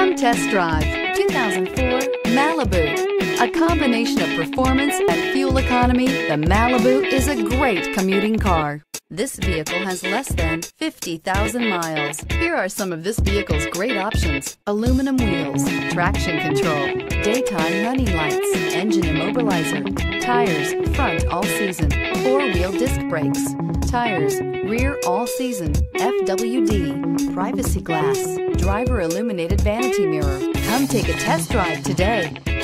Come test drive 2004 Malibu. A combination of performance and fuel economy, the Malibu is a great commuting car. This vehicle has less than 50,000 miles. Here are some of this vehicle's great options: aluminum wheels, traction control, daytime running lights, engine immobilizer, tires front all season, four-wheel disc brakes, tires rear all season, FWD, privacy glass, driver illuminated vanity mirror. Come take a test drive today.